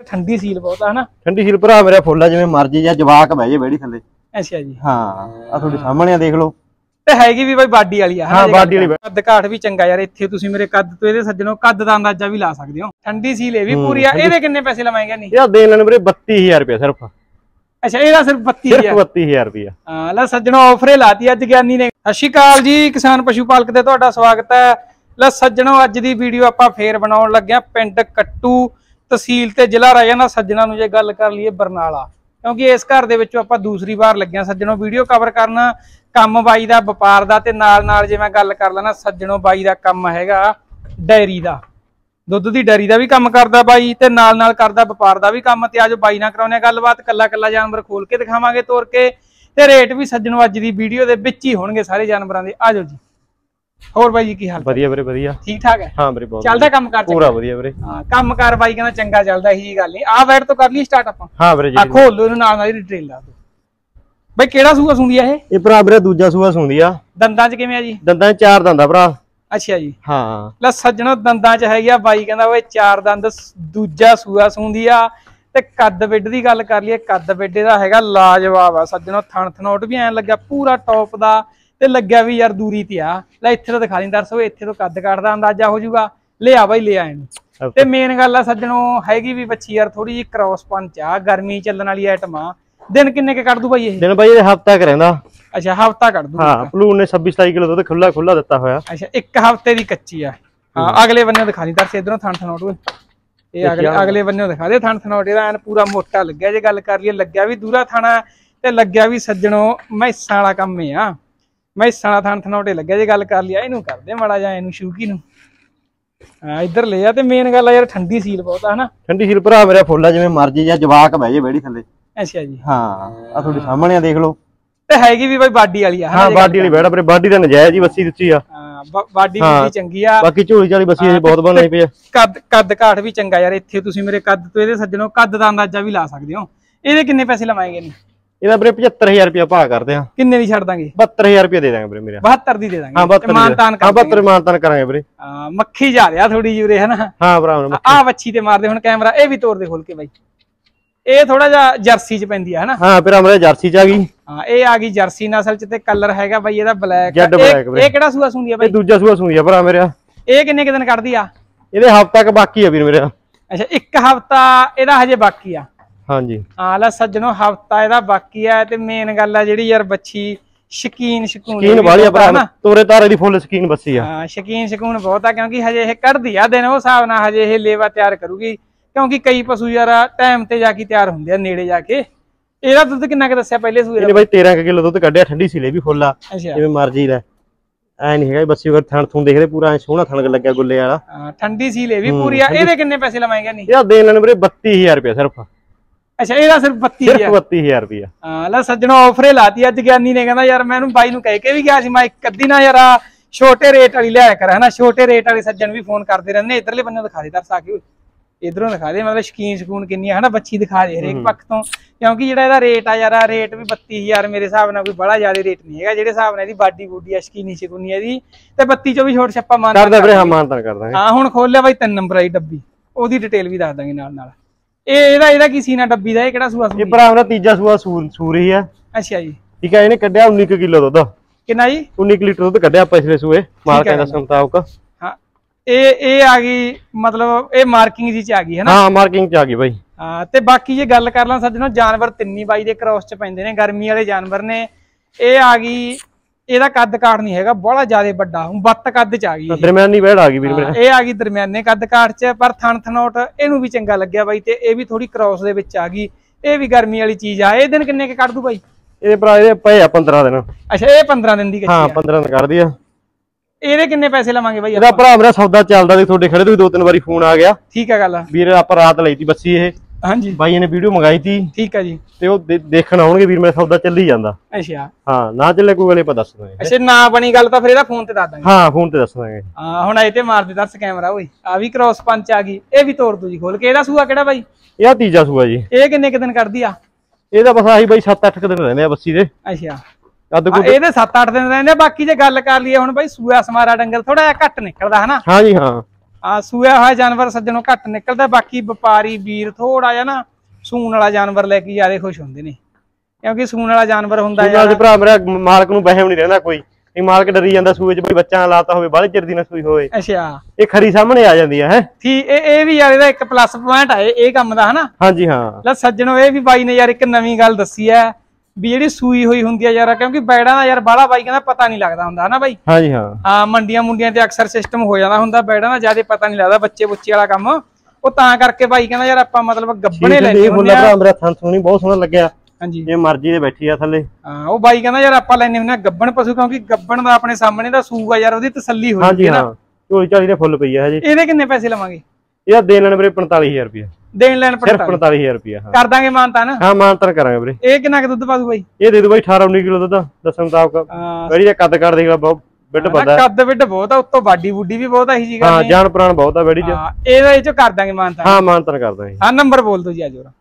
ठंडी सील बहुत है ना। ठंडी सील भरा मेरा फुल है जिवें मर्जी या जवाक बह जे बेड़ी थले। अच्छा जी हां आ थोड़ी सामने देख लो ते हैगी भी भाई बाडी वाली है। हां बाडी वाली कद काठ भी चंगा यार। इत्थे तुसीं मेरे कद तो इहदे सज्जनों कद दा अंदाजा भी ला सकदे हो। ठंडी सील भी पूरी है। इहदे किन्ने पैसे लवाएंगे नहीं यार देने ने मेरे 32000 रुपया सिर्फ। अच्छा ਇਹਦਾ ਸਿਰਫ 32000 ਰੁਪਿਆ। ਹਾਂ ਲੈ ਸੱਜਣੋ ਆਫਰੇ ਲਾਤੀ ਅੱਜ ਗਿਆਨੀ ਨੇ। ਸਤਿ ਸ਼੍ਰੀ ਅਕਾਲ ਜੀ ਕਿਸਾਨ ਪਸ਼ੂ ਪਾਲਕ ਤੇ ਤੁਹਾਡਾ ਸਵਾਗਤ ਹੈ। ਲੈ ਸੱਜਣੋ ਅੱਜ ਦੀ ਵੀਡੀਓ ਆਪਾਂ ਫੇਰ ਬਣਾਉਣ ਲੱਗਿਆ ਪਿੰਡ ਕੱਟੂ ਤਹਿਸੀਲ ਤੇ ਜ਼ਿਲ੍ਹਾ ਰਾਜਾ ਸੱਜਣਾ ਨੂੰ ਜੇ ਗੱਲ ਕਰ ਲਈਏ ਬਰਨਾਲਾ, ਕਿਉਂਕਿ ਇਸ ਘਰ ਦੇ ਵਿੱਚੋਂ ਆਪਾਂ ਦੂਸਰੀ ਵਾਰ ਲੱਗਿਆ ਸੱਜਣੋ ਵੀਡੀਓ ਕਵਰ ਕਰਨਾ ਕੰਮ ਬਾਈ ਦਾ ਵਪਾਰ ਦਾ ਤੇ ਨਾਲ ਜੇ ਮੈਂ ਗੱਲ ਕਰ ਲੈਣਾ ਸੱਜਣੋ ਬਾਈ ਦਾ ਕੰਮ ਹੈਗਾ ਡੈਰੀ ਦਾ, ਦੁੱਧ ਦੀ ਡੈਰੀ ਦਾ ਵੀ ਕੰਮ ਕਰਦਾ ਬਾਈ ਤੇ ਨਾਲ ਕਰਦਾ ਵਪਾਰ ਦਾ ਵੀ ਕੰਮ। ਤੇ ਅੱਜ ਬਾਈ ਨਾਲ ਕਰਾਉਣੇ ਗੱਲਬਾਤ, ਕੱਲਾ ਜਾਨਵਰ ਖੋਲ ਕੇ ਦਿਖਾਵਾਂਗੇ ਤੋਰ ਕੇ ਤੇ ਰੇਟ ਵੀ ਸੱਜਣੋ ਅੱਜ ਦੀ ਵੀਡੀਓ ਦੇ ਵਿੱਚ ਹੀ ਹੋਣਗੇ ਸਾਰੇ ਜਾਨਵਰਾਂ ਦੇ। ਆਜੋ ਜੀ। ਹੋਰ ਬਾਈ ਜੀ ਕੀ ਹਾਲ? ਵਧੀਆ ਵੀਰੇ ਵਧੀਆ ਠੀਕ ਠਾਕ ਹੈ। ਹਾਂ ਵੀਰੇ ਬਹੁਤ ਚੱਲਦਾ ਕੰਮ ਕਾਰ ਪੂਰਾ ਵਧੀਆ ਵੀਰੇ। ਹਾਂ ਕੰਮ ਕਾਰ ਬਾਈ ਕਹਿੰਦਾ ਚੰਗਾ ਚੱਲਦਾ, ਇਹੀ ਗੱਲ ਨਹੀਂ। ਆਹ ਵੈਟ ਤੋਂ ਕਰ ਲਈ ਸਟਾਰਟ ਆਪਾਂ। ਹਾਂ ਵੀਰੇ ਜੀ ਆ ਖੋਲ ਲੋ ਇਹਨੂੰ ਨਾਲ ਹੀ ਡਿਟੇਲ ਲਾ ਦੋ ਬਾਈ। ਕਿਹੜਾ ਸੂਆ ਸੁੰਦੀ ਆ ਇਹ ਭਰਾ ਵੀਰੇ? ਦੂਜਾ ਸੂਆ ਸੁੰਦੀ ਆ। ਦੰਦਾਂ 'ਚ ਕਿਵੇਂ ਆ ਜੀ? ਦੰਦਾਂ 'ਚ 4 ਦੰਦ ਆ ਭਰਾ। ਅੱਛਾ ਜੀ ਹਾਂ ਲੈ ਸੱਜਣੋ ਦੰਦਾਂ 'ਚ ਹੈਗੀ ਆ ਬਾਈ ਕਹਿੰਦਾ ਓਏ 4 ਦੰਦ, ਦੂਜਾ ਸੂਆ ਸੁੰਦੀ ਆ। ਤੇ ਕੱਦ ਬਿੱਡ ਦੀ ਗੱਲ ਕਰ ਲਈਏ, ਕੱਦ ਬਿੱਡੇ ਦਾ ਹੈਗਾ ਲਾਜਵਾਬ ਆ ਸੱਜਣੋ। ਥਣ ਥਨੋਟ ਵੀ ਐਂ ਲੱਗਿਆ ਪੂਰਾ ਟੌਪ ਦਾ ਤੇ ਲੱਗਿਆ ਵੀ ਯਾਰ ਦੂਰੀ ਤੇ ਆ। ਲੈ ਇੱਥੇ ਤੋਂ ਦਿਖਾ ਲਈ ਦਰਸੋ, ਇੱਥੇ ਤੋਂ ਕੱਦ ਕਾਠ ਦਾ ਅੰਦਾਜ਼ਾ ਹੋ ਜਾਊਗਾ। ਲਿਆ ਬਾਈ ਲਿਆ ਇਹਨੂੰ। ਤੇ ਮੇਨ ਗੱਲ ਆ ਸੱਜਣੋ ਹੈਗੀ ਵੀ ਬੱਚੀ ਯਾਰ ਥੋੜੀ ਜਿਹੀ ਕ੍ਰੋਸ ਪੰਚ ਆ, ਗਰਮੀ ਚੱਲਣ ਵਾਲੀ ਆਈਟਮ ਆ। ਦਿਨ ਕਿੰਨੇ ਕੇ ਕੱਢ ਦੂ ਬਾਈ ਇਹ? ਦਿਨ ਬਾਈ ਇਹ ਹਫਤਾ ਕ ਰਹਿੰਦਾ। ਅੱਛਾ ਹਫਤਾ ਕੱਢ ਦੂ। ਹਾਂ ਪਲੂਨ ਨੇ 26-27 ਕਿਲੋ ਦੁੱਧ ਖੁੱਲਾ ਦਿੱਤਾ ਹੋਇਆ। ਅੱਛਾ ਇੱਕ ਹਫਤੇ ਦੀ ਕੱਚੀ ਆ। ਹਾਂ ਅਗਲੇ ਬੰਨੇ ਦਿਖਾ ਲਈ ਦਰਸ, ਇਧਰੋਂ ਥਣ ਥਨੋਟ ਓਏ ਇਹ ਅਗਲੇ ਬੰਨੇ ਦਿਖਾ ਦੇ ਥਣ ਥਨੋਟ। ਇਹਦਾ ਐਨ ਪੂਰਾ ਮੋਟਾ ਲੱਗਿਆ ਜੇ ਗੱਲ ਕਰ ਲਈਏ। ਲੱਗਿਆ ਵੀ ਦੂਰਾ ਥਾਣਾ ਤੇ ਲੱਗਿਆ ਵੀ ਸੱਜਣੋ ਮੈਸਾਂ ਵਾਲਾ ਕੰਮ ਆ। ਮੈਸਾਂ ਵਾਲਾ ਥਣ ਥਨੋਟੇ ਲੱਗਿਆ ਜੇ ਗੱਲ ਕਰ ਲਿਆ। ਇਹਨੂੰ ਕਰਦੇ ਮਾੜਾ ਜਾ ਇਹਨੂੰ ਸ਼ੂਕੀ ਨੂੰ। ਹਾਂ ਇੱਧਰ ਲੈ ਆ। ਤੇ ਮੇਨ ਗੱਲ ਆ ਯਾਰ ਠੰਡੀ ਸੀਲ ਬਹੁਤ ਆ ਹਨਾ। ਠੰਡੀ ਸੀਲ ਭਰਾ ਮੇਰਾ ਫੁੱਲ ਆ ਜਿਵੇਂ ਮਰਜੀ ਜਾਂ ਜਵਾਕ ਬਹਿ ਜੇ ਬੇੜੀ ਥੱਲੇ। ਅੱਛਾ ਜੀ ਹਾਂ ਆ ਤੁਹਾਡੇ ਸਾਹਮਣੇ ਦੇਖ ਲਓ। ਤੇ ਹੈਗੀ ਵੀ ਬਾਈ ਬਾਡੀ ਵਾਲੀ ਆ। ਹਾਂ ਬਾਡੀ ਵਾਲੀ ਬੈਠਾ ਵੀਰੇ। ਬਾਡੀ ਤਾਂ ਨਜਾਇਜ਼ ਹੀ ਬੱਸੀ ਦਿੱਤੀ ਆ। ਹਾਂ ਬਾਡੀ ਵੀ ਚੰਗੀ ਆ। ਬਾਕੀ ਝੋਲੀ ਚਾਲੀ ਬੱਸੀ ਇਹ ਬਹੁਤ ਬਣਾਈ ਪਈ ਆ। ਕੱਦ ਕਾਠ ਵੀ ਚੰਗਾ ਯਾਰ। ਇੱਥੇ ਤੁਸੀਂ ਮੇਰੇ ਕੱਦ ਤੋਂ ਇਹਦੇ ਸੱਜਣੋ ਕੱਦ ਦਾ ਅੰਦਾਜ਼ਾ ਵੀ ਲਾ ਸਕਦੇ ਹੋ। ਇਹਦੇ ਕਿੰਨੇ ਪੈਸੇ ਲਵਾਏਗੇ ਨਹੀਂ? ਇਹਦਾ ਵੀਰੇ 75000 ਰੁਪਇਆ ਭਾਅ ਕਰਦੇ ਆ। ਕਿੰਨੇ ਦੀ ਛੱਡ ਦਾਂਗੇ? 72000 ਰੁਪਇਆ ਦੇ ਦਾਂਗੇ ਵੀਰੇ ਮੇਰਾ। 72 ਦੀ ਦੇ ਦਾਂਗੇ। ਹਾਂ 72 ਮਾਨਤਾਨ ਕਰਾਂਗੇ ਵੀਰੇ। ਹਾਂ ਮੱਖੀ ਜਾ ਰਿਹਾ ਥੋੜੀ ਜੂਰੇ ਹਨਾ। ਹਾਂ ਭਰਾ ਆ ਵੱਛੀ ਤੇ ਮਾਰਦੇ ਹੁਣ ਕੈਮਰਾ। ਇਹ ਵੀ ਤੋੜ ਦੇ ਖੋਲ ਕੇ ਬਾਈ। ਇਹ ਥੋੜਾ ਜਿਹਾ ਜਰਸੀ ਚ ਪੈਂਦੀ ਆ ਹਨਾ। ਹਾਂ ਫਿਰ ਮੇਰੇ ਜਰਸੀ ਚ ਆ ਗਈ। ਹਾਂ ਇਹ ਆ ਗਈ ਜਰਸੀ ਨਸਲ ਚ ਤੇ ਕਲਰ ਹੈਗਾ ਬਾਈ ਇਹਦਾ ਬਲੈਕ। ਇਹ ਕਿਹੜਾ ਸੂਆ ਸੁੰਦੀ ਆ ਬਾਈ? ਦੂਜਾ ਸੂਆ ਸੁੰਦੀ ਆ ਭਰਾ ਮੇਰਾ। ਇਹ ਕਿੰਨੇ ਦਿਨ ਕੱਢਦੀ ਆ? ਇਹਦੇ ਹਫਤਾ ਕ ਬਾਕੀ ਆ ਵੀਰ ਮੇਰਾ। ਅੱਛਾ ਇੱਕ ਹਫਤਾ ਇਹਦਾ ਹਜੇ ਬਾਕੀ ਆ। ਹਾਂਜੀ ਹਾਂ ਲੈ ਸੱਜਣੋ ਹਫਤਾ ਇਹਦਾ ਬਾਕੀ ਆ। ਤੇ ਮੇਨ ਗੱਲ ਆ ਜਿਹੜੀ ਯਾਰ ਬੱਚੀ ਸ਼ਕੀਨ ਵਾਲੀ ਆ ਭਰਾ। ਤੋਰੇ ਤਾਰੇ ਦੀ ਫੁੱਲ ਸ਼ਕੀਨ ਬੱਸੀ ਆ। ਹਾਂ ਸ਼ਕੀਨ ਬਹੁਤ ਆ ਕਿਉਂਕਿ ਹਜੇ ਇਹ ਕੱਢਦੀ ਆ ਦਿਨ। ਉਹ ਹਿਸਾਬ ਨਾਲ ਹਜੇ ਇਹ ਲੇਵਾ ਤਿਆਰ ਕਰੂਗੀ ਕਿਉਂਕਿ ਕਈ ਪਸ਼ੂ ਯਾਰ ਟਾਈਮ ਤੇ ਜਾ ਕੇ ਤਿਆਰ ਹੁੰਦੇ ਆ ਨੇੜੇ ਜਾ ਕੇ। ਇਹਦਾ ਦੁੱਧ ਕਿੰਨਾ ਕੁ ਦੱਸਿਆ ਪਹਿਲੇ ਸੂਏ? ਇਹਨੇ ਬਾਈ 13 ਕਿਲੋ ਦੁੱਧ ਕੱਢਿਆ। ਠੰਡੀ ਸੀਲੇ ਵੀ ਫੁੱਲ ਆ ਜਿਵੇਂ ਮਰਜੀ ਲੈ। ਐ ਨਹੀਂ ਹੈਗਾ ਬੱਸੀ ਵਰ ਥਣ ਥੂਣ ਦੇਖਦੇ ਪੂਰਾ ਸੋਹਣਾ ਥਣ ਲੱਗਿਆ ਗੁੱਲੇ ਵਾਲਾ। ਹਾਂ ਠੰਡੀ ਸੀਲੇ ਵੀ ਪੂਰੀ ਆ। ਇਹਦੇ ਕਿੰਨੇ ਪੈਸੇ ਲਵਾਏਗਾ ਨਹੀਂ? ਇਹਦਾ ਦੇਣ ਲੈਣ ਵੀਰੇ 32000 ਰੁਪਇਆ ਸਿਰਫ। ਅੱਛਾ ਇਹਦਾ ਸਿਰਫ 32000 ਰੁਪਇਆ। ਹਾਂ ਲੈ ਸੱਜਣੋ ਆਫਰੇ ਲਾਤੀ ਅੱਜ ਗਿਆਨੀ ਨੇ। ਕਹਿੰਦਾ ਯਾਰ ਮੈਂ ਇਹਨੂੰ ਬਾਈ ਨੂੰ ਕਹਿ ਕੇ ਵੀ ਗਿਆ ਸੀ ਮੈਂ ਇੱਕ ਅੱਧੀ ਨਾ ਯਾਰ ਛੋਟੇ ਰੇਟ ਵਾਲੀ ਲਿਆਇਆ ਕਰ ਹਨਾ। ਛੋਟੇ ਰੇਟ ਵਾਲੇ ਸੱਜਣ ਵੀ ਫੋਨ ਕਰਦੇ ਰਹਿੰਦੇ। ਇਧਰਲੇ ਬੰਨੇ ਦਿਖਾ ਦੇ ਦਰਸ ਆ ਕੇ ਇਧਰੋਂ ਦਿਖਾ ਦੇ ਮਤਲਬ ਸ਼ਕੂਨ ਕਿੰਨੀ ਆ ਹਨਾ। ਬੱਚੀ ਦਿਖਾ ਦੇ ਹਰੇਕ ਪੱਖ ਤੋਂ ਕਿਉਂਕਿ ਜਿਹੜਾ ਇਹਦਾ ਰੇਟ ਆ ਯਾਰ ਰੇਟ ਵੀ 32000 ਮੇਰੇ ਹਿਸਾਬ ਨਾਲ ਕੋਈ ਬੜਾ ਜ਼ਿਆਦਾ ਰੇਟ ਨਹੀਂ ਹੈਗਾ। ਜਿਹੜੇ ਹਿਸਾਬ ਨਾਲ ਇਹਦੀ ਬਾਡੀ ਬੂਡੀ ਆ ਸ਼ਕੂਨੀ ਇਹਦੀ ਤੇ 32 ਚੋਂ ਵੀ ਛੋਟ ਛੱਪਾ ਕਰਦਾ ਵੀਰੇ। ਹਾਂ ਮਾਨਤਾਨ ਕਰਦਾ। ਹਾਂ ਹੁਣ ਖੋਲ ਲਿਆ ਬਾਈ 3 ਨੰਬਰ ਵਾਲੀ ਡੱਬੀ। ਉਹਦੀ ਡਿਟੇਲ ਵੀ ਦੱਸ ਦਾਂਗੇ ਨਾਲ। ਇਹਦਾ ਕੀ ਸੀਨਾ ਡੱਬੀ ਦਾ? ਇਹ ਕਿਹੜਾ ਸੂਆ? ਇਹ ਭਰਾ ਮੇਰਾ ਤੀਜਾ ਸੂਆ ਸੂਰੀ ਆ। ਅੱਛਾ ਜੀ ਠੀਕ ਆ। ਇਹਨੇ ਕੱਢਿਆ 19 ਕਿਲੋ ਦੁੱਧ। ਕਿੰਨਾ ਜੀ? 19 ਲੀਟਰ ਦੁੱਧ ਕੱਢਿਆ ਪਿਛਲੇ ਸੂਏ ਮਾਲਕਾਂ ਦਾ ਮੁਤਾਬਕ। ਹਾਂ ਇਹ ਆ ਗਈ ਮਤਲਬ ਇਹ ਮਾਰਕਿੰਗ ਜੀ ਚ ਆ ਗਈ ਹੈ ਨਾ? ਹਾਂ ਮਾਰਕਿੰਗ ਚ ਆ ਗਈ ਬਾਈ। ਹਾਂ ਤੇ ਬਾਕੀ ਜੇ ਗੱਲ ਕਰ ਲਾਂ ਸੱਜਣੋ ਜਾਨਵਰ ਤਿੰਨੀ ਬਾਈ ਦੇ ਕ੍ਰੋਸ ਚ ਪੈਂਦੇ ਨੇ, ਗਰਮੀ ਵਾਲੇ ਜਾਨਵਰ ਨੇ। ਇਹ ਆ ਗਈ ਇਹਦਾ ਕੱਦ ਕਾਠ ਨਹੀਂ ਹੈਗਾ ਬੜਾ ਜ਼ਿਆਦਾ ਵੱਡਾ, ਬੱਤ ਕੱਦ ਚ ਆ ਗਈ। ਦਰਮਿਆਨੀ ਵੈੜ ਆ ਗਈ ਵੀਰ ਮੇਰੇ। ਇਹ ਆ ਗਈ ਦਰਮਿਆਨੇ ਕੱਦ ਕਾਠ ਚ, ਪਰ ਥਣ ਥਨੋਟ ਇਹਨੂੰ ਵੀ ਚੰਗਾ ਲੱਗਿਆ ਬਾਈ। ਤੇ ਇਹ ਵੀ ਥੋੜੀ ਕ੍ਰੋਸ ਦੇ ਵਿੱਚ ਆ ਗਈ। ਇਹ ਵੀ ਗਰਮੀ ਵਾਲੀ ਚੀਜ਼ ਆ। ਇਹ ਦਿਨ ਕਿੰਨੇ ਕੇ ਕੱਢ ਦੂ ਬਾਈ? ਇਹ ਭਰਾ ਇਹਦੇ ਪਏ ਆ 15 ਦਿਨ। ਅੱਛਾ ਇਹ 15 ਦਿਨ ਦੀ ਕੱਚੀ ਆ। ਹਾਂ 15 ਦਿਨ ਕੱਢਦੀ ਆ। ਇਹਦੇ ਕਿੰਨੇ ਪੈਸੇ ਲਵਾਂਗੇ ਬਾਈ? ਇਹਦਾ ਭਰਾ ਮੇਰਾ ਸੌਦਾ ਚੱਲਦਾ ਤੇ ਤੁਹਾਡੇ ਖੜੇ ਤੋਂ 2-3 ਵਾਰੀ ਫੋਨ ਆ ਗਿਆ। ਠੀਕ ਆ ਗੱਲ। ਵੀਰ ਆਪਾਂ ਰਾਤ ਲਈ ਤੀ ਬੱਸੀ ਇਹ। ਹਾਂਜੀ ਬਾਈ ਨੇ ਵੀਡੀਓ ਮੰਗਾਈ ਤੀ। ਠੀਕ ਆ ਜੀ। ਤੇ ਉਹ ਦੇਖਣ ਆਉਣਗੇ ਵੀਰ ਮੇਰਾ ਸੌਦਾ ਚੱਲੀ ਜਾਂਦਾ। ਅੱਛਾ ਹਾਂ ਨਾ ਚੱਲੇ ਕੋਈ ਵੇਲੇ ਆਪਾਂ ਦੱਸ ਦਾਂਗੇ। ਅੱਛਾ ਨਾ ਬਣੀ ਗੱਲ ਤਾਂ ਫਿਰ ਇਹਦਾ ਫੋਨ ਤੇ ਦੱਸ ਦਾਂਗੇ। ਹਾਂ ਫੋਨ ਤੇ ਦੱਸ ਦਾਂਗੇ। ਹਾਂ ਹੁਣ ਇਹ ਤੇ ਮਾਰ ਦੇ ਦੱਸ ਕੈਮਰਾ ਓਏ। ਆ ਵੀ ਕ੍ਰੋਸ ਪੰਚ ਆ ਗਈ। ਇਹ ਵੀ ਤੋੜ ਦੂ ਜੀ ਖੋਲ ਕੇ। ਇਹਦਾ ਸੂਆ ਕਿਹੜਾ ਬਾਈ? ਇਹ ਤੀਜਾ ਸੂਆ ਜੀ। ਇਹ ਕਿੰਨੇ ਕੁ ਦਿਨ ਕੱਢਦੀ ਆ? ਇਹਦਾ ਬਸ ਆਹੀ ਬਾਈ 7-8 ਦਿਨ ਰਹਿੰਦੇ ਆ ਬੱਸੀ ਦੇ। ਅੱਛਾ ਇਹਦੇ 7-8 ਦਿਨ ਰਹਿੰਦੇ। ਬਾਕੀ ਜੇ ਗੱਲ ਕਰ ਲਈਏ ਹੁਣ ਬਾਈ ਸੂਆ ਸਮਾਰਾ ਡੰਗਰ ਥੋੜਾ ਜਿਹਾ ਘੱਟ ਨਿਕਲਦਾ ਹਨਾ। ਹਾਂ ਜੀ ਹਾਂ। ਆ ਸੂਆ ਹੋਇਆ ਜਾਨਵਰ ਸੱਜਣੋਂ ਘੱਟ ਨਿਕਲਦਾ, ਬਾਕੀ ਵਪਾਰੀ ਵੀਰ ਥੋੜਾ ਜਿਹਾ ਨਾ ਸੂਣ ਵਾਲਾ ਜਾਨਵਰ ਲੈ ਕੇ ਜ਼ਿਆਦਾ ਖੁਸ਼ ਹੁੰਦੇ ਨੇ, ਕਿਉਂਕਿ ਸੂਣ ਵਾਲਾ ਜਾਨਵਰ ਹੁੰਦਾ ਯਾਰ ਭਰਾ ਮੇਰਾ ਮਾਲਕ ਨੂੰ ਵਹਿਮ ਨਹੀਂ ਰਹਿੰਦਾ ਕੋਈ, ਇਹ ਮਾਲਕ ਡਰੀ ਜਾਂਦਾ ਸੂਏ ਚ ਬਈ ਬੱਚਾ ਲਾਤਾ ਹੋਵੇ ਬਾਹਲੀ ਚਿਰ ਦੀ ਨਾ ਸੂਈ ਹੋਵੇ। ਅੱਛਾ ਇਹ ਖਰੀ ਸਾਹਮਣੇ ਆ ਜਾਂਦੀ ਹੈ। ਠੀਕ, ਇਹ ਵੀ ਯਾਰ ਇਹਦਾ ਇੱਕ ਪਲੱਸ ਪੁਆਇੰਟ ਹੈ ਇਹ ਕੰਮ ਦਾ, ਹਨਾ। ਹਾਂਜੀ ਹਾਂ ਲੈ ਸੱਜਣੋ ਇਹ ਵੀ ਬਾਈ ਨੇ ਯਾਰ ਇੱਕ ਨਵੀਂ ਗੱਲ ਦੱਸੀ ਹੈ ਵੀ ਜਿਹੜੀ ਸੂਈ ਹੋਈ ਹੁੰਦੀ ਹੈ ਯਾਰ, ਕਿਉਂਕਿ ਬੈੜਾਂ ਦਾ ਯਾਰ ਬਾਹਲਾ ਬਾਈ ਕਹਿੰਦਾ ਪਤਾ ਨਹੀਂ ਲੱਗਦਾ ਹੁੰਦਾ, ਹਨਾ ਬਾਈ। ਹਾਂਜੀ ਹਾਂ ਹਾਂ ਮੰਡੀਆਂ ਮੁੰਡੀਆਂ ਤੇ ਅਕਸਰ ਸਿਸਟਮ ਹੋ ਜਾਂਦਾ ਹੁੰਦਾ, ਬੈੜਾਂ ਦਾ ਜਿਆਦਾ ਪਤਾ ਨਹੀਂ ਲੱਗਦਾ, ਬੱਚੇ ਬੁੱਚੇ ਵਾਲਾ ਕੰਮ, ਉਹ ਤਾਂ ਕਰਕੇ ਬਾਈ ਕਹਿੰਦਾ ਯਾਰ ਆਪਾਂ ਮਤਲਬ ਗੱਬਣੇ ਲੈਣੇ ਹੁੰਦੇ ਆ। ਮੇਰਾ ਥਣ ਸੁਣੀ ਬਹੁਤ ਸੋਹਣਾ ਲੱਗਿਆ। ਹਾਂਜੀ ਜੇ ਮਰਜ਼ੀ ਦੇ ਬੈਠੀ ਆ ਥੱਲੇ। ਹਾਂ ਉਹ ਬਾਈ ਕਹਿੰਦਾ ਯਾਰ ਆਪਾਂ ਲੈਣੇ ਹੁੰਦੇ ਆ ਗੱਬਣ ਪਸ਼ੂ, ਕਿਉਂਕਿ ਗੱਬਣ ਦਾ ਆਪਣੇ ਸਾਹਮਣੇ ਦਾ ਸੂਗਾ ਯਾਰ, ਉਹਦੀ ਤਸੱਲੀ ਹੋ ਜਾਂਦੀ ਹੈ ਨਾ। ਝੋਲੀ ਝਾਲੀ ਦੇ ਫੁੱਲ ਪਈ ਆ ਹਜੇ। ਇਹਦੇ ਕਿੰਨੇ ਪੈਸੇ ਲਵਾਂਗੇ? ਇਹਦਾ ਦੇਣ ਲੈਣ ਵੀਰੇ 45000 ਰੁਪਇਆ। ਦੇਣ ਲੈਣ 45000 ਰੁਪਇਆ ਕਰ ਦਾਂਗੇ ਮਾਨਤਾਨ। ਹਾਂ ਮਾਨਤਾਨ ਕਰਾਂਗੇ ਵੀਰੇ। ਇਹ ਕਿੰਨਾ ਕੁ ਦੁੱਧ ਪਾ ਦੂ ਬਾਈ? ਇਹ ਦੇ ਦੂ ਬਾਈ 18-19 ਕਿਲੋ ਦੁੱਧ ਦੱਸਣ ਮੁਤਾਬਕ। ਬੜੀ ਦਾ ਕੱਦ ਕਾੜ ਦੇਖ ਲੈ, ਬਹੁਤ ਬਿੱਟ ਵੱਡਾ ਕੱਦ ਬਿੱਟ ਬਹੁਤ ਆ, ਉੱਤੋਂ ਬਾਡੀ ਬੁੱਡੀ ਵੀ ਬਹੁਤ ਆ ਇਹੀ ਜੀ ਗੱਲ। ਹਾਂ ਜਾਨ ਪ੍ਰਾਣ ਬਹੁਤ ਆ ਬੜੀ ਚ। ਇਹਦਾ ਇਹ ਚ ਕਰ ਦਾਂਗੇ ਮਾਨਤਾਨ। ਹਾਂ ਮਾਨਤਾਨ ਕਰ ਦਾਂਗੇ। ਹਾਂ ਨੰਬਰ ਬੋਲ ਦਿਓ ਜੀ ਆ ਜੋਰਾ।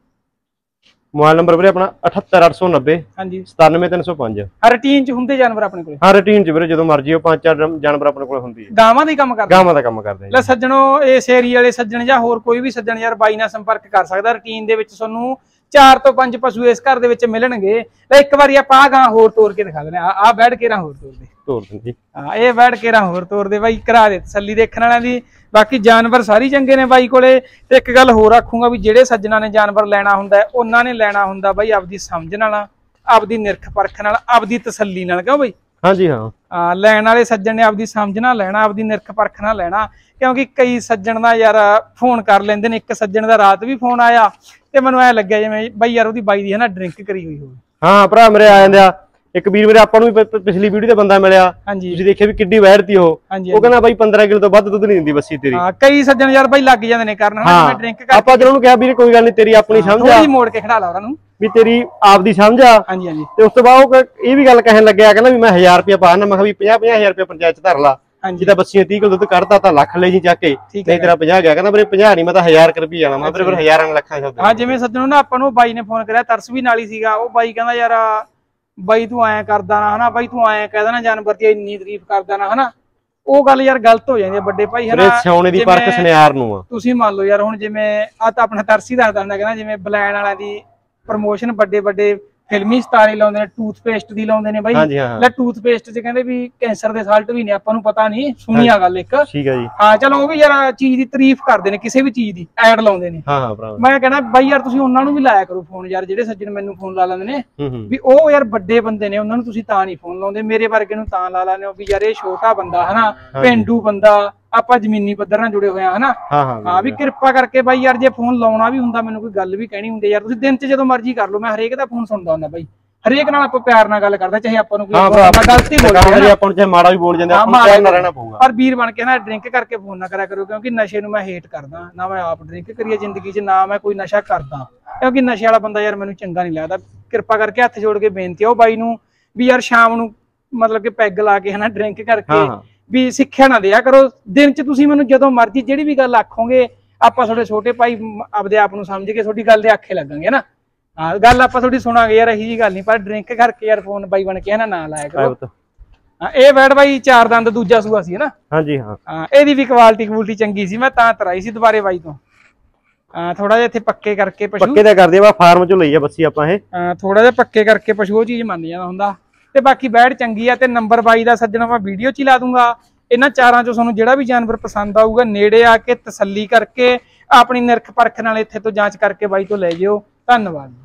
ਮੋਬਾਈਲ ਨੰਬਰ ਵੀਰੇ ਆਪਣਾ 78890 ਹਾਂਜੀ 97305। ਰੂਟੀਨ ਚ ਹੁੰਦੇ ਜਾਨਵਰ ਆਪਣੇ ਕੋਲ? ਹਾਂ ਰੂਟੀਨ ਚ ਵੀਰੇ ਜਦੋਂ ਮਰਜੀ ਉਹ 5-4 ਜਾਨਵਰ ਆਪਣੇ ਕੋਲ ਹੁੰਦੀ ਹੈ। ਗਾਵਾਂ ਦਾ ਹੀ ਕੰਮ ਕਰਦੇ? ਗਾਵਾਂ ਦਾ ਕੰਮ ਕਰਦੇ ਲੈ ਸੱਜਣੋ ਇਸ ਏਰੀਆ ਵਾਲੇ ਸੱਜਣ ਜਾਂ ਹੋਰ ਕੋਈ ਵੀ ਸੱਜਣ ਯਾਰ ਬਾਈ ਨਾਲ ਸੰਪਰਕ ਕਰ ਸਕਦਾ। ਰੂਟੀਨ ਦੇ ਵਿੱਚ ਤੁਹਾਨੂੰ 4 ਤੋਂ 5 ਪਸ਼ੂ ਇਸ ਘਰ ਦੇ ਵਿੱਚ ਮਿਲਣਗੇ। ਲੈ ਇੱਕ ਵਾਰੀ ਆਪਾਂ ਆ ਗਾਂ ਹੋਰ ਤੋੜ ਕੇ ਦਿਖਾ ਦਿੰਦੇ ਆ ਬੈਠ ਕੇ ਰਾਂ ਹੋਰ ਤੋੜ ਦੇ। ਹਾਂ ਇਹ ਬੈਠ ਕੇ ਰਾਂ ਹੋਰ ਤੋੜ ਦੇ ਬਾਈ, ਕਰਾ ਦੇ ਤਸੱਲੀ ਦੇਖਣ ਵਾਲਿਆਂ ਦੀ। ਬਾਕੀ ਜਾਨਵਰ ਸਾਰੀ ਚੰਗੇ ਨੇ ਬਾਈ ਕੋਲੇ। ਤੇ ਇੱਕ ਗੱਲ ਹੋਰ ਆਖੂੰਗਾ ਵੀ ਜਿਹੜੇ ਸੱਜਣਾ ਨੇ ਜਾਨਵਰ ਲੈਣਾ ਹੁੰਦਾ ਉਹਨਾਂ ਨੇ ਲੈਣਾ ਹੁੰਦਾ ਬਾਈ ਆਪਦੀ ਸਮਝ ਨਾਲ, ਆਪਦੀ ਨਿਰਖ ਪਰਖ ਨਾਲ, ਆਪਦੀ ਤਸੱਲੀ ਨਾਲ। ਕਿਉਂ ਬਾਈ? ਹਾਂਜੀ ਹਾਂ ਲੈਣ ਵਾਲੇ ਸੱਜਣ ਨੇ ਆਪਦੀ ਸਮਝ ਨਾਲ ਲੈਣਾ, ਆਪਦੀ ਨਿਰਖ ਪਰਖ ਨਾਲ ਲੈਣਾ। ਕਿਉਂਕਿ ਕਈ ਸੱਜਣ ਦਾ ਯਾਰ ਫੋਨ ਕਰ ਲੈਂਦੇ ਨੇ। ਇੱਕ ਸੱਜਣ ਦਾ ਰਾਤ ਵੀ ਫੋਨ ਆਇਆ ਤੇ ਮੈਨੂੰ ਐ ਲੱਗਿਆ ਜਿਵੇਂ ਬਾਈ ਯਾਰ ਉਹਦੀ ਬਾਈ ਦੀ ਹੈ ਨਾ ਡਰਿੰਕ ਕਰੀ ਹੋਈ ਹੋਵੇ। ਹਾਂ ਭਰਾ ਮੇਰੇ ਆ ਜਾਂਦੇ ਆ। ਇੱਕ ਵੀਰ ਮੇਰੇ ਆਪਾਂ ਨੂੰ ਵੀ ਪਿਛਲੀ ਵੀਡੀਓ ਤੇ ਬੰਦਾ ਮਿਲਿਆ, ਤੁਸੀਂ ਦੇਖਿਆ ਵੀ ਕਿੱਡੀ ਵੈੜਤੀ ਉਹ ਕਹਿੰਦਾ ਬਾਈ 15 ਕਿਲੋ ਤੋਂ ਵੱਧ ਦੁੱਧ ਨਹੀਂ ਦਿੰਦੀ ਬੱਸੀ ਤੇਰੀ। ਹਾਂ ਕਈ ਸੱਜਣ ਯਾਰ ਬਾਈ ਲੱਗ ਜਾਂਦੇ ਨੇ ਕਰਨ, ਜਿਵੇਂ ਡਰਿੰਕ ਕਰ। ਆਪਾਂ ਜਦੋਂ ਉਹਨੂੰ ਕਿਹਾ ਵੀਰ ਕੋਈ ਗੱਲ ਨਹੀਂ ਤੇਰੀ ਆਪਣੀ ਸਮਝ ਆ, ਮੋੜ ਕੇ ਖੜਾ ਲਾ ਉਹਨਾਂ ਨੂੰ ਵੀ ਤੇਰੀ ਆਪਦੀ ਸਮਝ ਆ। ਹਾਂਜੀ ਹਾਂਜੀ। ਤੇ ਉਸ ਤੋਂ ਬਾਅਦ ਉਹ ਇਹ ਵੀ ਗੱਲ ਕਹਿਣ ਲੱਗਿਆ, ਕਹਿੰਦਾ ਵੀ ਮੈਂ 1000 ਰੁਪਇਆ ਪਾਣਾ। ਮੈਂ ਕਿਹਾ ਵੀ 50-50000 ਰੁਪਇਆ ਪੰਚਾਇਤ ਚ ਧਰ ਲਾ, ਜਿਹਦਾ ਬੱਸੀਆਂ 30 ਕਿਲੋ ਦੁੱਧ ਕੱਢਦਾ ਤਾਂ ਲੱਖ ਲੈ ਜੀ ਚੱਕ ਕੇ, ਨਹੀਂ ਤੇਰਾ 50 ਗਿਆ। ਕਹਿੰਦਾ ਵੀਰੇ 50 ਨਹੀਂ, ਮੈਂ ਤਾਂ 1000 ਰੁਪਇਆ ਆਣਾ। ਮੈਂ ਫਿਰ ਹਜ਼ਾਰਾਂ ਲੱਖਾਂ ਸ਼ਬਦ। ਹਾਂ ਜਿਵੇਂ ਸੱਜਣੋਂ ਨਾ ਆਪਾਂ ਨੂੰ ਬਾਈ ਨੇ ਫੋਨ ਕਰਿਆ, ਤਰਸ ਵੀ ਨਾਲ ਹੀ ਸੀਗਾ। ਉਹ ਬਾਈ ਕਹਿੰਦਾ ਯਾਰ ਬਾਈ ਤੂੰ ਐਂ ਕਰਦਾ ਨਾ, ਹਨਾ ਬਾਈ ਤੂੰ ਐਂ ਕਹਿਦਾ ਨਾ ਜਾਨਵਰ ਦੀ ਇੰਨੀ ਤਾਰੀਫ ਕਰਦਾ ਨਾ, ਹਨਾ ਉਹ ਗੱਲ ਯਾਰ ਗਲਤ ਹੋ ਜਾਂਦੀ ਹੈ ਵੱਡੇ ਭਾਈ, ਹਨਾ। ਸੋਨੇ ਦੀ ਪਰਖ ਸੁਨਿਆਰ ਨੂੰ ਆ। ਤੁਸੀਂ ਮੰਨ ਲਓ ਯਾਰ ਹੁਣ ਜਿਵੇਂ ਆ ਤਾਂ ਆਪਣਾ ਤਰਸੀ ਦੱਸਦਾ ਹੁੰਦਾ, ਕਹਿੰਦਾ ਜਿਵੇਂ ਬਲੈਨ ਵਾਲਿਆਂ ਦੀ ਪ੍ਰਮੋਸ਼ਨ ਵੱਡੇ ਵੱਡੇ ਫਿਲਮੀ ਸਟਾਰ ਲਾਉਂਦੇ ਨੇ, ਟੂਥਪੇਸਟ ਦੀ ਲਾਉਂਦੇ ਨੇ ਬਾਈ। ਲੈ ਟੂਥਪੇਸਟ ਚ ਕਹਿੰਦੇ ਵੀ ਕੈਂਸਰ ਦੇ ਸਾਲਟ ਵੀ ਨੇ, ਆਪਾਂ ਨੂੰ ਪਤਾ ਨਹੀਂ, ਸੁਣੀ ਆ ਗੱਲ ਇੱਕ। ਠੀਕ ਹੈ ਜੀ। ਹਾਂ ਚਲੋ ਉਹ ਵੀ ਯਾਰ ਚੀਜ਼ ਦੀ ਤਾਰੀਫ ਕਰਦੇ ਨੇ, ਕਿਸੇ ਵੀ ਚੀਜ਼ ਦੀ ਐਡ ਲਾਉਂਦੇ ਨੇ। ਹਾਂ ਭਰਾ ਮੈਂ ਕਹਿੰਦਾ ਬਾਈ ਯਾਰ ਤੁਸੀਂ ਉਹਨਾਂ ਨੂੰ ਵੀ ਲਾਇਆ ਕਰੋ ਫੋਨ ਯਾਰ, ਜਿਹੜੇ ਸੱਜਣ ਮੈਨੂੰ ਫੋਨ ਲਾ ਲੈਂਦੇ ਨੇ ਵੀ ਉਹ ਯਾਰ ਵੱਡੇ ਬੰਦੇ ਨੇ, ਉਹਨਾਂ ਨੂੰ ਤੁਸੀਂ ਤਾਂ ਨਹੀਂ ਫੋਨ ਲਾਉਂਦੇ, ਮੇਰੇ ਵਰਗੇ ਨੂੰ ਤਾਂ ਲਾ ਲੈਂਦੇ ਹੋ ਵੀ ਯਾਰ ਇਹ ਛੋਟਾ ਬੰਦਾ, ਹਨਾ ਪੇਂਡੂ ਬੰਦਾ, ਆਪਾਂ ਜ਼ਮੀਨੀ ਪੱਧਰ ਨਾਲ ਜੁੜੇ ਹੋਏ ਆ, ਹਨਾ। ਹਾਂ ਵੀ ਕਿਰਪਾ ਕਰਕੇ ਬਾਈ ਯਾਰ ਜੇ ਫੋਨ ਲਾਉਣਾ ਵੀ ਹੁੰਦਾ, ਮੈਨੂੰ ਕੋਈ ਗੱਲ ਵੀ ਕਹਿਣੀ ਹੁੰਦੀ ਯਾਰ, ਤੁਸੀਂ ਦਿਨ ਚ ਜਦੋਂ ਮਰਜ਼ੀ ਕਰ ਲਓ, ਮੈਂ ਹਰੇਕ ਦਾ ਫੋਨ ਸੁਣਦਾ ਹੁੰਦਾ ਬਾਈ। ਹਰੇਕ ਨਾਲ ਆਪਾਂ ਪਿਆਰ ਨਾਲ ਗੱਲ ਕਰਦੇ, ਚਾਹੇ ਆਪਾਂ ਨੂੰ ਕੋਈ ਗਲਤੀ ਬੋਲੇ, ਆਪਾਂ ਨੂੰ ਚਾਹੇ ਮਾੜਾ ਵੀ ਬੋਲ ਜਾਂਦੇ, ਆਪਾਂ ਨੂੰ ਪਿਆਰ ਨਾਲ ਰਹਿਣਾ ਪਊਗਾ। ਪਰ ਵੀਰ ਬਣ ਕੇ ਨਾ ਡਰਿੰਕ ਕਰਕੇ ਫੋਨ ਨਾ ਕਰਿਆ ਕਰੋ, ਕਿਉਂਕਿ ਨਸ਼ੇ ਨੂੰ ਮੈਂ ਹੇਟ ਕਰਦਾ ਨਾ। ਮੈਂ ਆਪ ਡਰਿੰਕ ਕਰੀਏ ਜ਼ਿੰਦਗੀ 'ਚ, ਨਾ ਮੈਂ ਕੋਈ ਨਸ਼ਾ ਕਰਦਾ, ਕਿਉਂਕਿ ਨਸ਼ੇ ਵਾਲਾ ਬੰਦਾ ਯਾਰ ਮੈਨੂੰ ਚੰਗਾ ਨਹੀਂ ਲੱਗਦਾ। ਕਿਰਪਾ ਕਰਕੇ ਹੱਥ ਜੋੜ ਕੇ ਬੇਨਤੀ ਆ ਉਹ ਬਾਈ ਨੂੰ ਵੀ ਯਾਰ ਸ਼ਾਮ ਨੂੰ ਮਤਲਬ ਕਿ ਪੈਗ ਲਾ ਕੇ ਹਨਾ ਡਰਿੰਕ ਕਰਕੇ ਵੀ ਸਿੱਖਿਆ ਨਾ ਦਿਆ ਕਰੋ। ਦਿਨ 'ਚ ਤੁਸੀਂ ਮੈਨੂੰ ਜਦੋਂ ਮਰਜ਼ੀ ਜਿਹੜੀ ਵੀ ਗੱਲ ਆਖੋਗੇ, ਆਪਾਂ ਤੁਹਾਡੇ ਛੋਟੇ ਭਾਈ ਆਪਦੇ ਆਪ ਨੂੰ ਸਮਝ ਕੇ ਤੁਹਾਡੀ ਗੱਲ ਦੇ ਆਖੇ ਲੱਗਾਂਗੇ ਨਾ। ਹਾਂ ਗੱਲ ਆਪਾਂ ਥੋੜੀ ਸੁਣਾਂਗੇ ਯਾਰ, ਇਹੀ ਜੀ ਗੱਲ ਨਹੀਂ। ਪਰ ਡਰਿੰਕ ਕਰਕੇ ਯਾਰ ਫੋਨ ਬਾਈ ਬਣ ਕੇ ਨਾ ਲਾਇਆ ਕਰੋ। ਹਾਂ ਇਹ ਬੈਠ ਬਾਈ 4 ਦੰਦ ਦੂਜਾ ਸੂਆ ਸੀ ਨਾ। ਹਾਂਜੀ ਹਾਂ। ਹਾਂ ਇਹਦੀ ਵੀ ਕੁਆਲਿਟੀ ਚੰਗੀ ਸੀ, ਮੈਂ ਤਾਂ ਤਰਾਈ ਸੀ ਦੁਬਾਰੇ ਬਾਈ ਤੋਂ। ਥੋੜਾ ਜਿਹਾ ਇੱਥੇ ਪੱਕੇ ਕਰਕੇ ਪਸ਼ੂ ਪੱਕੇ ਤਾਂ ਕਰਦੇ ਆ, ਫਾਰਮ ਚੋਂ ਲਈ ਆ ਬੱਸੀ ਆਪਾਂ ਇਹ। ਥੋੜਾ ਜਿਹਾ ਪੱਕੇ ਕਰਕੇ ਪਸ਼ੂ ਉਹ ਚੀਜ਼ ਮੰਨ ਜਾਂਦਾ ਹੁੰਦਾ। ਤੇ ਬਾਕੀ ਬੈਠ ਚੰਗੀ ਆ। ਤੇ ਨੰਬਰ 22 ਦਾ ਸੱਜਣਾ ਮੈਂ ਵੀਡੀਓ 'ਚ ਹੀ ਲਾ ਦੂੰਗਾ। ਇਹਨਾਂ ਚਾਰਾਂ ਚੋਂ ਤੁਹਾਨੂੰ ਜਿਹੜਾ ਵੀ ਜਾਨਵਰ ਪਸੰਦ ਆਊਗਾ, ਨੇੜੇ ਆ ਕੇ ਤਸੱਲੀ ਕਰਕੇ ਆਪਣੀ ਨਿਰਖ ਪਰਖ ਨਾਲ ਇੱਥੇ ਤੋਂ ਜਾਂਚ ਕਰਕੇ ਬਾਈ ਤੋਂ ਲੈ ਜਿਓ। ਧੰਨਵਾਦ।